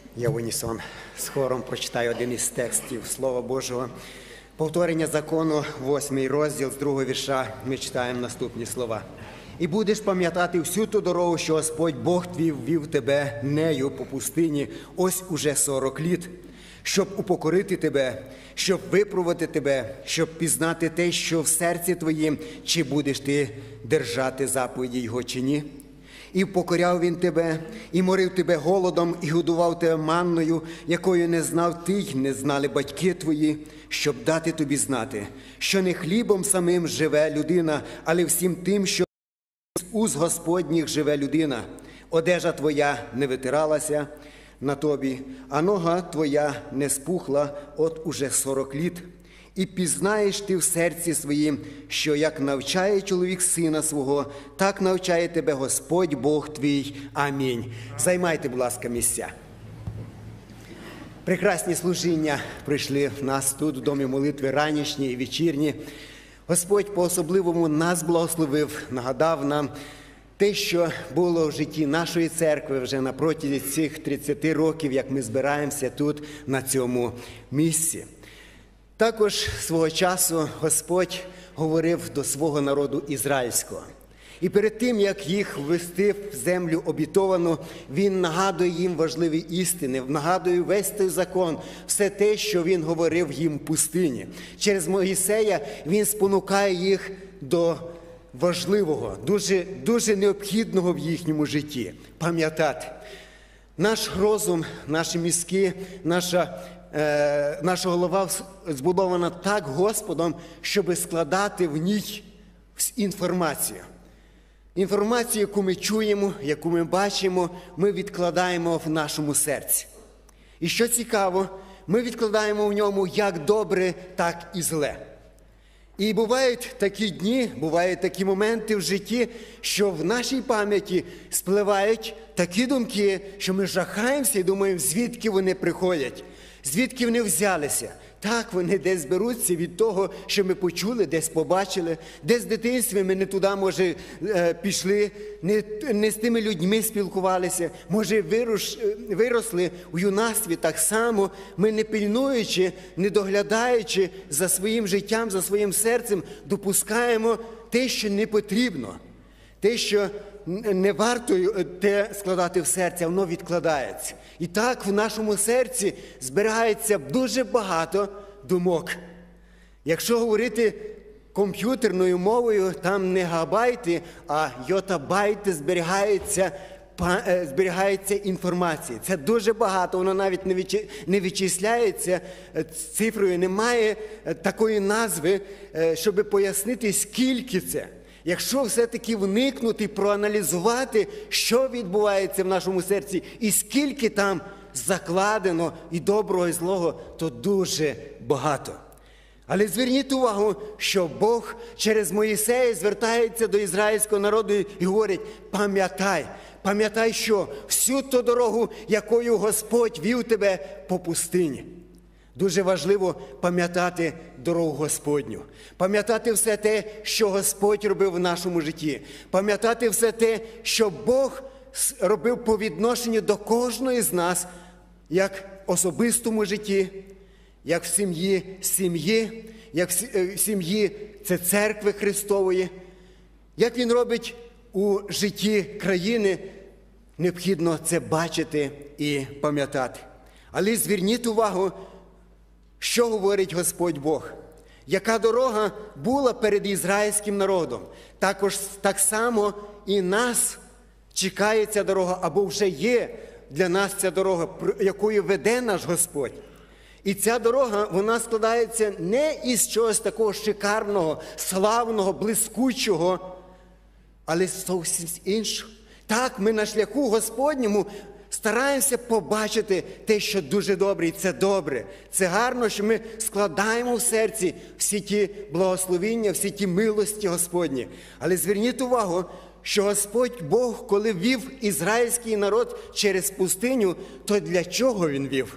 Я в унісон з хором прочитаю один із текстів Слова Божого. Повторення закону, 8 розділ, з 2 вірша, ми читаємо наступні слова. «І будеш пам'ятати всю ту дорогу, що Господь Бог твій ввів тебе нею по пустині ось уже 40 літ, щоб упокорити тебе, щоб випробувати тебе, щоб пізнати те, що в серці твоїм, чи будеш ти держати заповіді Його, чи ні. І впокоряв він тебе, і морив тебе голодом, і годував тебе манною, якою не знав ти й не знали батьки твої, щоб дати тобі знати, що не хлібом самим живе людина, але всім тим, що з уст Господніх живе людина. Одежа твоя не витиралася на тобі, а нога твоя не спухла от уже 40 літ. І пізнаєш ти в серці своїм, що як навчає чоловік сина свого, так навчає тебе Господь Бог твій. Амінь». Займайте, будь ласка, місця. Прекрасні служіння прийшли в нас тут, в домі молитви, ранішні і вечірні. Господь по-особливому нас благословив, нагадав нам те, що було в житті нашої церкви вже на протязі цих 30 років, як ми збираємося тут, на цьому місці. Також свого часу Господь говорив до свого народу ізраїльського. І перед тим, як їх ввести в землю обітовану, Він нагадує їм важливі істини, нагадує весь той закон, все те, що Він говорив їм в пустині. Через Моїсея Він спонукає їх до важливого, дуже необхідного в їхньому житті – пам'ятати. Наш розум, наші мізки, наша голова збудована так Господом, щоб складати в ній інформацію. Інформацію, яку ми чуємо, яку ми бачимо, ми відкладаємо в нашому серці. І що цікаво, ми відкладаємо в ньому як добре, так і зле. І бувають такі дні, бувають такі моменти в житті, що в нашій пам'яті спливають такі думки, що ми жахаємося і думаємо, звідки вони приходять, звідки вони взялися. Так, вони десь беруться від того, що ми почули, десь побачили, десь в дитинстві ми не туди, може, пішли, не з тими людьми спілкувалися, може, виросли у юнацтві так само, ми не пильнуючи, не доглядаючи за своїм життям, за своїм серцем, допускаємо те, що не потрібно, те, що не варто те складати в серце, а воно відкладається. І так в нашому серці збирається дуже багато думок. Якщо говорити комп'ютерною мовою, там не габайти, а йотабайти зберігається інформація. Це дуже багато, воно навіть не вичисляється цифрою, немає такої назви, щоб пояснити, скільки це. Якщо все-таки вникнути, проаналізувати, що відбувається в нашому серці і скільки там закладено і доброго, і злого, то дуже багато. Але зверніть увагу, що Бог через Моїсея звертається до ізраїльського народу і говорить: пам'ятай, що всю ту дорогу, якою Господь вів тебе по пустині. Дуже важливо пам'ятати дорогу Господню, пам'ятати все те, що Господь робив в нашому житті, пам'ятати все те, що Бог робив по відношенню до кожної з нас, як в особистому житті, як в сім'ї, як в сім'ї це церкви Христової, як Він робить у житті країни, необхідно це бачити і пам'ятати. Але зверніть увагу, що говорить Господь Бог? Яка дорога була перед ізраїльським народом? Так само і нас чекає ця дорога, або вже є для нас ця дорога, якою веде наш Господь. І ця дорога, вона складається не із чогось такого шикарного, славного, блискучого, але зовсім іншого. Так, ми на шляху Господньому стараємося побачити те, що дуже добре, і це добре. Це гарно, що ми складаємо в серці всі ті благословіння, всі ті милості Господні. Але зверніть увагу, що Господь Бог, коли вів ізраїльський народ через пустиню, то для чого Він вів?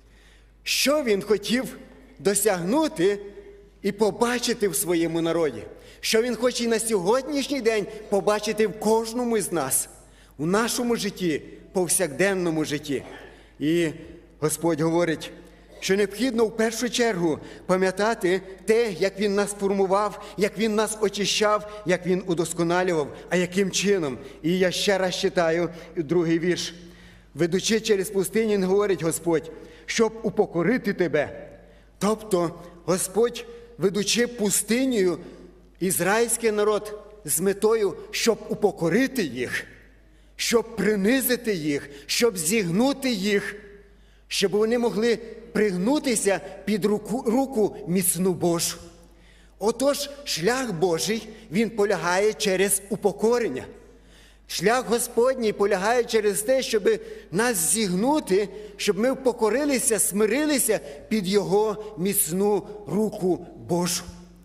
Що Він хотів досягнути і побачити в своєму народі? Що Він хоче і на сьогоднішній день побачити в кожному із нас, у нашому житті, повсякденному житті. І Господь говорить, що необхідно в першу чергу пам'ятати те, як Він нас формував, як Він нас очищав, як Він удосконалював, а яким чином. І я ще раз читаю другий вірш. Ведучи через пустиню, говорить Господь, щоб упокорити тебе. Тобто Господь, ведучи пустинею, ізраїльський народ з метою, щоб упокорити їх, щоб принизити їх, щоб зігнути їх, щоб вони могли пригнутися під руку міцну Божу. Отож, шлях Божий, він полягає через упокорення. Шлях Господній полягає через те, щоб нас зігнути, щоб ми впокорилися, смирилися під Його міцну руку Божу.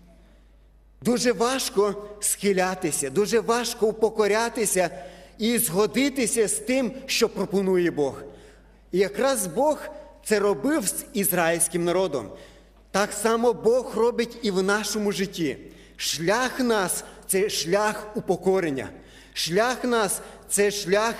Дуже важко схилятися, дуже важко упокорятися і згодитися з тим, що пропонує Бог. І якраз Бог це робив з ізраїльським народом. Так само Бог робить і в нашому житті. Шлях нас – це шлях упокорення. Шлях нас – це шлях,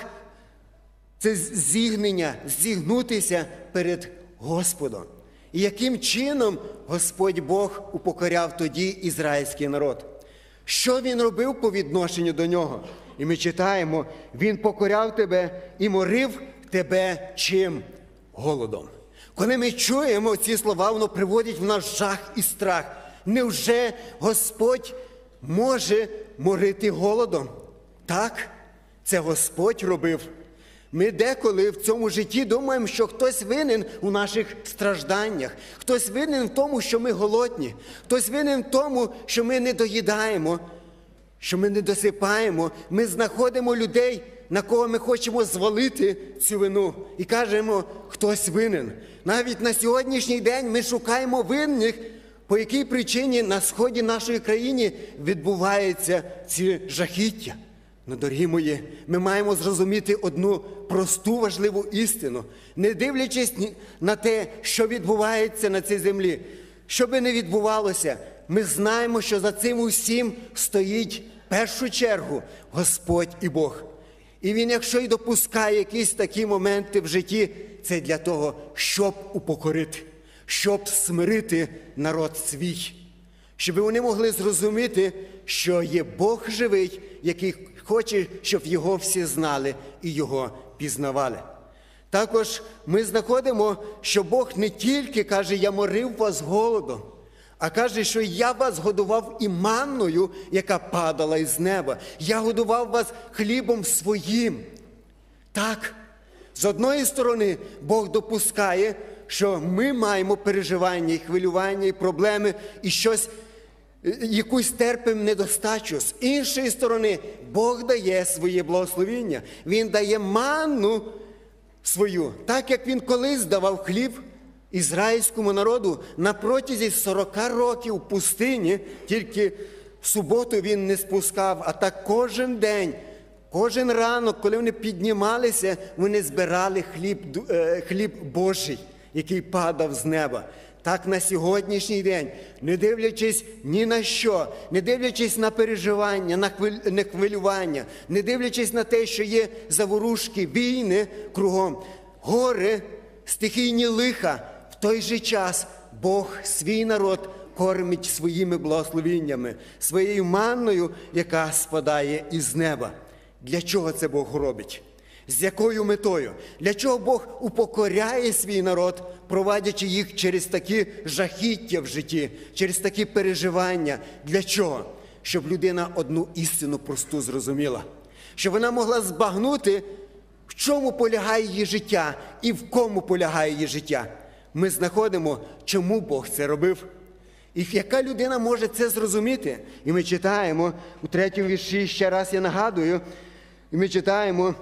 це зігнення, зігнутися перед Господом. І яким чином Господь Бог упокоряв тоді ізраїльський народ? Що Він робив по відношенню до нього? І ми читаємо, Він покоряв тебе і морив тебе чим? Голодом. Коли ми чуємо ці слова, воно приводить в нас жах і страх. Невже Господь може морити голодом? Так, це Господь робив. Ми деколи в цьому житті думаємо, що хтось винен у наших стражданнях, хтось винен в тому, що ми голодні, хтось винен в тому, що ми не доїдаємо, що ми не досипаємо. Ми знаходимо людей, на кого ми хочемо звалити цю вину, і кажемо, хтось винен. Навіть на сьогоднішній день ми шукаємо винних, по якій причині на сході нашої країни відбуваються ці жахіття. Ну, дорогі мої, ми маємо зрозуміти одну просту важливу істину. Не дивлячись на те, що відбувається на цій землі, що би не відбувалося, ми знаємо, що за цим усім стоїть в першу чергу Господь і Бог. І Він, якщо й допускає якісь такі моменти в житті, це для того, щоб упокорити, щоб смирити народ свій. Щоб вони могли зрозуміти, що є Бог живий, який хоче, щоб Його всі знали і Його пізнавали. Також ми знаходимо, що Бог не тільки каже, я морив вас голодом, а каже, що я вас годував і манною, яка падала із неба. Я годував вас хлібом своїм. Так, з одної сторони, Бог допускає, що ми маємо переживання, і хвилювання, і проблеми, і щось, якусь терпимо недостачу. З іншої сторони, Бог дає своє благословіння. Він дає манну свою, так як Він колись давав хліб ізраїльському народу на протязі 40 років в пустині, тільки в суботу Він не спускав, а так кожен день, кожен ранок, коли вони піднімалися, вони збирали хліб Божий, який падав з неба. Так на сьогоднішній день, не дивлячись ні на що, не дивлячись на переживання, на хвилювання, не дивлячись на те, що є заворушки, війни кругом, горе, стихійні лиха, в той же час Бог свій народ кормить своїми благословіннями, своєю манною, яка спадає із неба. Для чого це Бог робить? З якою метою? Для чого Бог упокоряє свій народ, провадячи їх через такі жахіття в житті, через такі переживання? Для чого? Щоб людина одну істину просту зрозуміла. Щоб вона могла збагнути, в чому полягає її життя і в кому полягає її життя. Ми знаходимо, чому Бог це робив. І яка людина може це зрозуміти? І ми читаємо у 3-му вірші, ще раз я нагадую, і ми читаємо,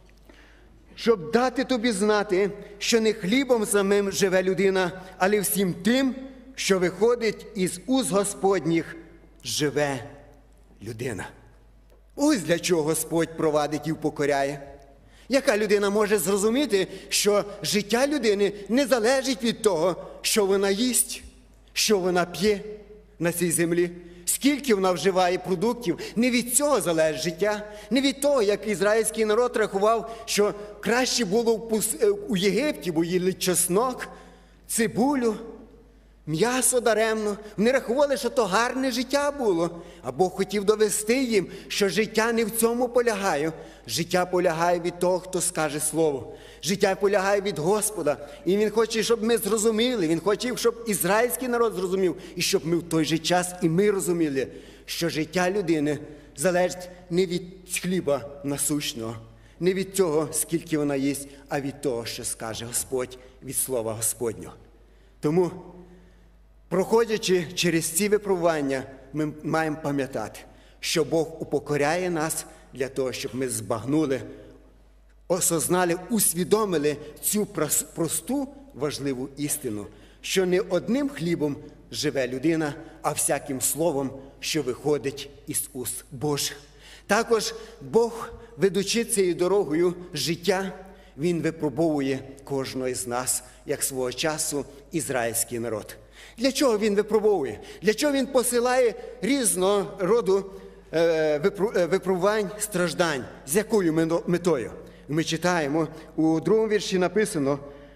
щоб дати тобі знати, що не хлібом самим живе людина, але всім тим, що виходить із уст Господніх, живе людина. Ось для чого Господь провадить і впокоряє. Яка людина може зрозуміти, що життя людини не залежить від того, що вона їсть, що вона п'є на цій землі, скільки вона вживає продуктів. Не від цього залежить життя, не від того, як ізраїльський народ рахував, що краще було у Єгипті, бо їли чеснок, цибулю, м'ясо даремно. Вони рахували, що то гарне життя було. А Бог хотів довести їм, що життя не в цьому полягає. Життя полягає від того, хто скаже слово. Життя полягає від Господа. І Він хоче, щоб ми зрозуміли. Він хоче, щоб ізраїльський народ зрозумів. І щоб ми в той же час і ми розуміли, що життя людини залежить не від хліба насущного, не від того, скільки вона їсть, а від того, що скаже Господь, від слова Господнього. Тому, проходячи через ці випробування, ми маємо пам'ятати, що Бог упокоряє нас для того, щоб ми збагнули, осознали, усвідомили цю просту, важливу істину, що не одним хлібом живе людина, а всяким словом, що виходить із уст Божих. Також Бог, ведучи цією дорогою життя, Він випробовує кожного із нас, як свого часу ізраїльський народ. Для чого Він випробовує? Для чого Він посилає різного роду випробувань, страждань? З якою метою? Ми читаємо, у 2-му вірші написано,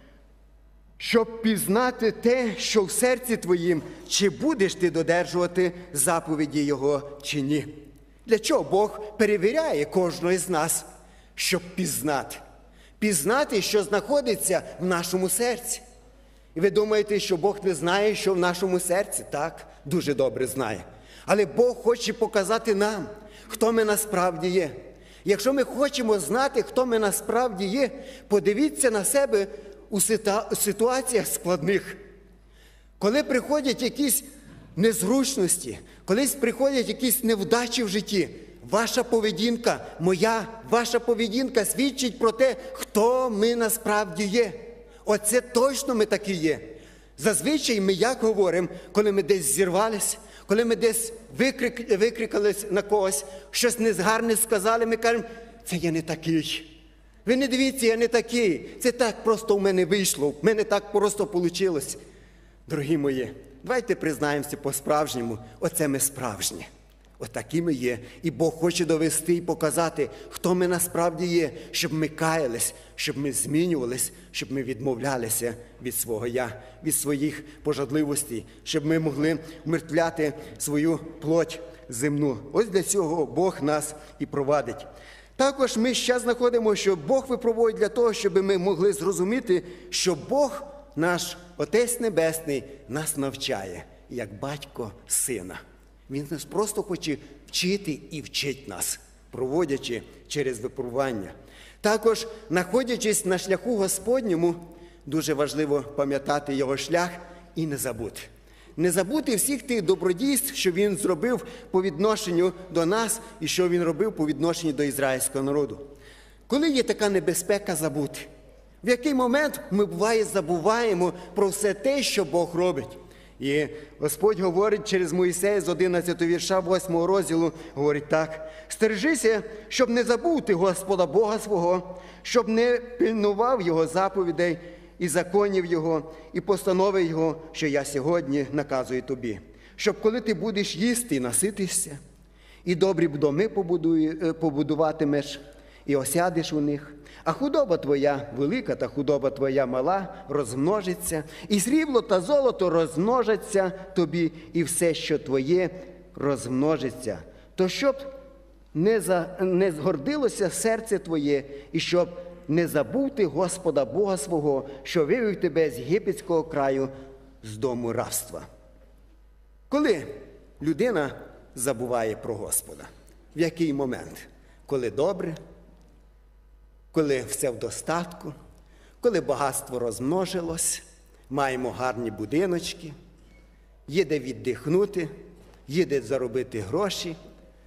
щоб пізнати те, що в серці твоїм, чи будеш ти додержувати заповіді Його, чи ні. Для чого Бог перевіряє кожного із нас? Щоб пізнати. Пізнати, що знаходиться в нашому серці. І ви думаєте, що Бог не знає, що в нашому серці? Так, дуже добре знає. Але Бог хоче показати нам, хто ми насправді є. Якщо ми хочемо знати, хто ми насправді є, подивіться на себе у ситуаціях складних. Коли приходять якісь незручності, коли приходять якісь невдачі в житті, ваша поведінка, ваша поведінка свідчить про те, хто ми насправді є. Оце точно ми такі є. Зазвичай ми як говоримо, коли ми десь зірвались, коли ми десь викрикались на когось, щось незгарне сказали, ми кажемо, це я не такий. Ви не дивіться, я не такий. Це так просто в мене вийшло, в мене так просто вийшло. Дорогі мої, давайте признаємося по-справжньому, оце ми справжні. Отакі ми є. І Бог хоче довести і показати, хто ми насправді є, щоб ми каялись, щоб ми змінювались, щоб ми відмовлялися від свого «я», від своїх пожадливостей, щоб ми могли умертвляти свою плоть земну. Ось для цього Бог нас і провадить. Також ми ще знаходимо, що Бог випробує для того, щоб ми могли зрозуміти, що Бог, наш Отець Небесний, нас навчає, як батько сина. Він нас просто хоче вчити і вчить нас, проводячи через випробування. Також, знаходячись на шляху Господньому, дуже важливо пам'ятати його шлях і не забути. Не забути всіх тих добродійств, що він зробив по відношенню до нас і що він робив по відношенню до ізраїльського народу. Коли є така небезпека забути? В який момент ми, буває, забуваємо про все те, що Бог робить? І Господь говорить через Мойсея з 11 вірша 8 розділу, говорить так. «Стережися, щоб не забути Господа Бога свого, щоб не пильнував Його заповідей і законів Його, і постанови Його, що я сьогодні наказую тобі. Щоб коли ти будеш їсти і наситишся, і добрі доми побудуватимеш, і осядеш у них, а худоба твоя велика та худоба твоя мала розмножиться, і срібло та золото розмножаться тобі, і все, що твоє, розмножиться. То щоб не згордилося серце твоє, і щоб не забути Господа Бога свого, що вивів тебе з єгипетського краю, з дому рабства». Коли людина забуває про Господа? В який момент? Коли добре? Коли все в достатку? Коли багатство розмножилось? Маємо гарні будиночки? Є де віддихнути? Є де заробити гроші?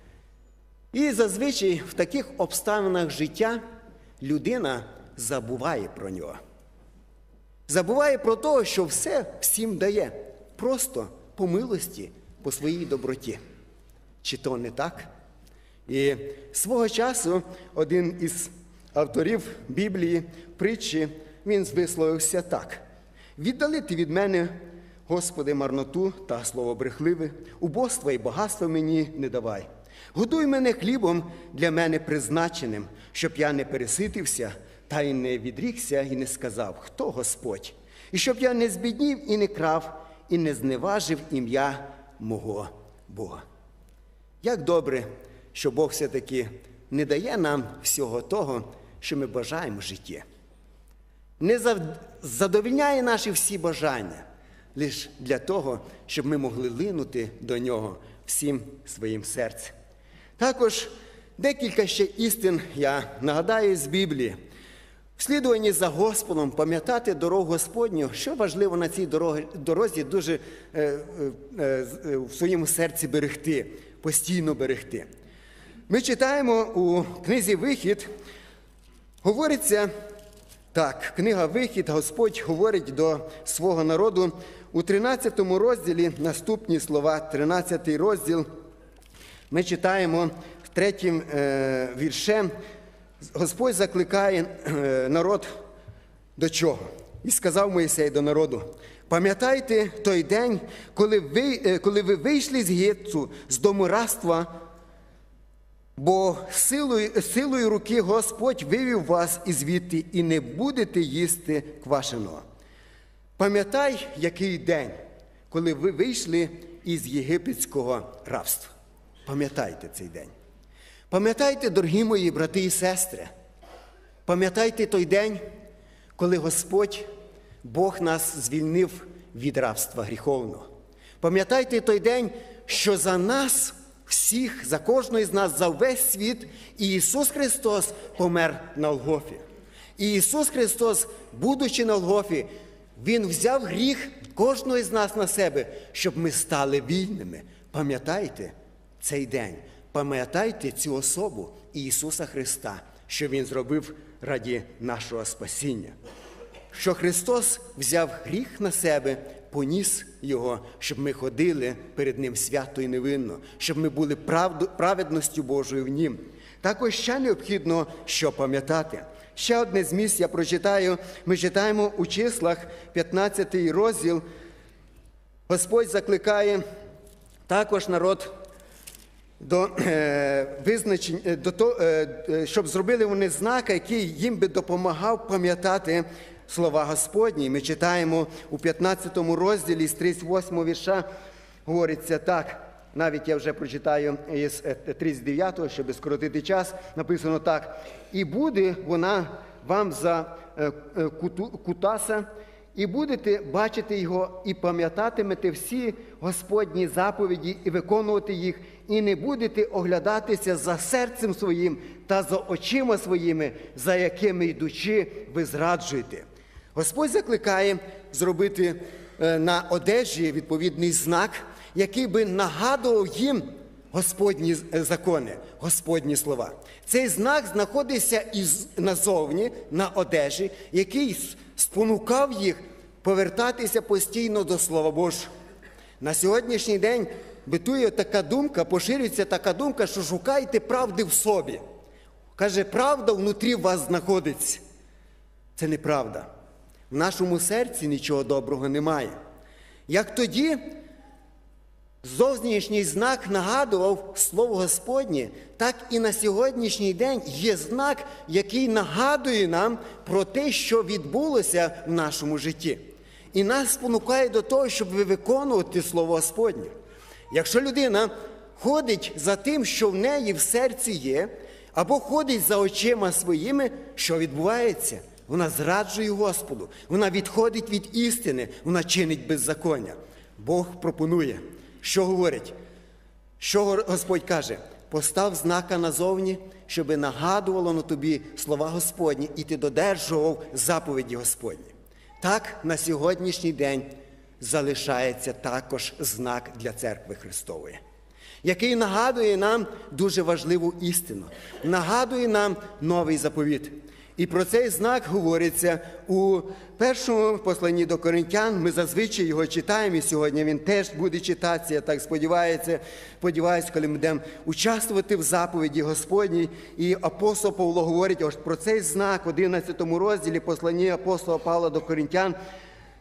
І зазвичай в таких обставинах життя людина забуває про нього. Забуває про те, що все всім дає. Просто по милості, по своїй доброті. Чи то не так? І свого часу один із авторів Біблії, притчі, він висловився так. «Віддалити від мене, Господи, марноту та слово брехливе, убоства і багатства мені не давай. Годуй мене хлібом для мене призначеним, щоб я не переситився, та й не відрікся, і не сказав, хто Господь, і щоб я не збіднів і не крав, і не зневажив ім'я мого Бога. Як добре, що Бог все-таки не дає нам всього того, що ми бажаємо в житті. Не задовольняє наші всі бажання, лише для того, щоб ми могли линути до Нього всім своїм серцем. Також декілька ще істин я нагадаю з Біблії. В слідуванні за Господом пам'ятати дорогу Господню, що важливо на цій дорозі дуже в своєму серці берегти, постійно берегти. Ми читаємо у книзі «Вихід», говориться так, книга «Вихід», Господь говорить до свого народу у 13 розділі, наступні слова, 13 розділ, ми читаємо в 3 віршем, Господь закликає народ до чого? І сказав Мойсей до народу, пам'ятайте той день, коли ви вийшли з Єгипту, з дому рабства, бо силою руки Господь вивів вас із звідти і не будете їсти квашеного. Пам'ятай, який день, коли ви вийшли із єгипетського рабства. Пам'ятайте цей день. Пам'ятайте, дорогі мої брати і сестри, пам'ятайте той день, коли Господь, Бог нас звільнив від рабства гріховного. Пам'ятайте той день, що за нас всіх, за кожного з нас, за весь світ, Ісус Христос помер на Голгофі. І Ісус Христос, будучи на Голгофі, Він взяв гріх кожного з нас на себе, щоб ми стали вільними. Пам'ятайте цей день, пам'ятайте цю особу Ісуса Христа, що Він зробив раді нашого спасіння. Що Христос взяв гріх на себе, поніс його, щоб ми ходили перед Ним свято і невинно, щоб ми були праведністю Божою в Нім. Також ще необхідно, що пам'ятати. Ще одне з місць я прочитаю. Ми читаємо у числах 15 розділ. Господь закликає також народ до визначення, щоб зробили вони знак, який їм би допомагав пам'ятати слова Господні. Ми читаємо у 15 розділі з 38 вірша, говориться так, навіть я вже прочитаю із 39-го, щоб скоротити час, написано так. «І буде вона вам за кутаса, і будете бачити його, і пам'ятатимете всі Господні заповіді, і виконувати їх, і не будете оглядатися за серцем своїм та за очима своїми, за якими йдучи, ви зраджуєте». Господь закликає зробити на одежі відповідний знак, який би нагадував їм Господні закони, Господні слова. Цей знак знаходиться назовні, на одежі, який спонукав їх повертатися постійно до Слова Божого. На сьогоднішній день битує така думка, поширюється така думка, що шукайте правди в собі. Каже, правда внутрі вас знаходиться. Це неправда. В нашому серці нічого доброго немає. Як тоді зовнішній знак нагадував Слово Господнє, так і на сьогоднішній день є знак, який нагадує нам про те, що відбулося в нашому житті. І нас спонукає до того, щоб виконувати Слово Господнє. Якщо людина ходить за тим, що в неї в серці є, або ходить за очима своїми, що відбувається? Вона зраджує Господу, вона відходить від істини, вона чинить беззаконня. Бог пропонує. Що говорить? Що Господь каже? Постав знака назовні, щоби нагадувало на тобі слова Господні, і ти додержував заповіді Господні. Так на сьогоднішній день залишається також знак для Церкви Христової, який нагадує нам дуже важливу істину, нагадує нам новий заповіт. І про цей знак говориться у першому посланні до Коринтян. Ми зазвичай його читаємо, і сьогодні він теж буде читатися, я так сподіваюся, коли ми будемо участвувати в заповіді Господній. І апостол Павло говорить ось про цей знак в 11 розділі послання апостола Павла до Коринтян.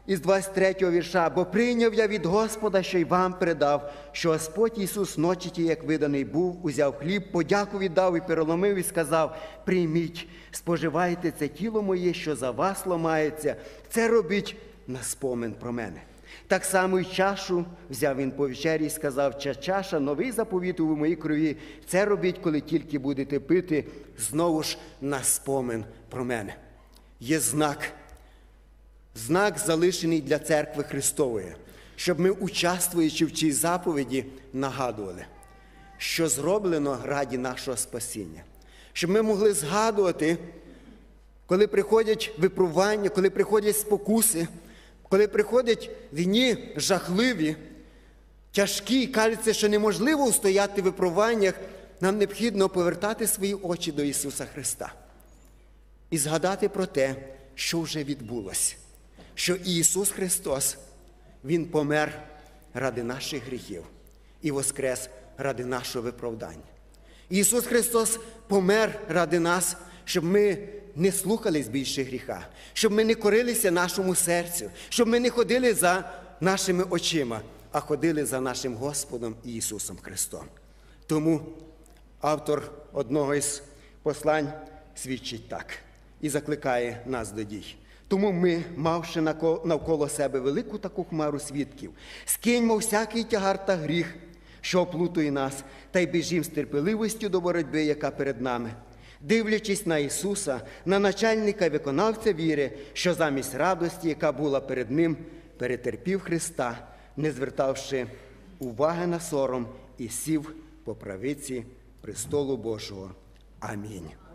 із 23-го вірша. «Бо прийняв я від Господа, що й вам передав, що Господь Ісус ночі ті, як виданий був, узяв хліб, подяку віддав і переломив, і сказав: прийміть, споживайте це тіло моє, що за вас ламається, це робіть на спомин про мене. Так само й чашу взяв він по вечері і сказав: ця чаша, новий заповіт у моїй крові, це робіть, коли тільки будете пити, знову ж на спомин про мене». Є знак, залишений для церкви Христової, щоб ми, участвуючи в цій заповіді, нагадували, що зроблено раді нашого спасіння. Щоб ми могли згадувати, коли приходять випробування, коли приходять спокуси, коли приходять дні жахливі, тяжкі, кажеться, що неможливо устояти в випробуваннях, нам необхідно повертати свої очі до Ісуса Христа і згадати про те, що вже відбулося. Що Ісус Христос, Він помер ради наших гріхів і воскрес ради нашого виправдання. Ісус Христос помер ради нас, щоб ми не слухались більше гріха, щоб ми не корилися нашому серцю, щоб ми не ходили за нашими очима, а ходили за нашим Господом Ісусом Христом. Тому автор одного із послань свідчить так і закликає нас до дій. Тому ми, мавши навколо себе велику таку хмару свідків, скиньмо всякий тягар та гріх, що оплутує нас, та й біжім з терпеливістю до боротьби, яка перед нами, дивлячись на Ісуса, на начальника і виконавця віри, що замість радості, яка була перед Ним, перетерпів Христа, не звертавши уваги на сором, і сів по правиці престолу Божого. Амінь.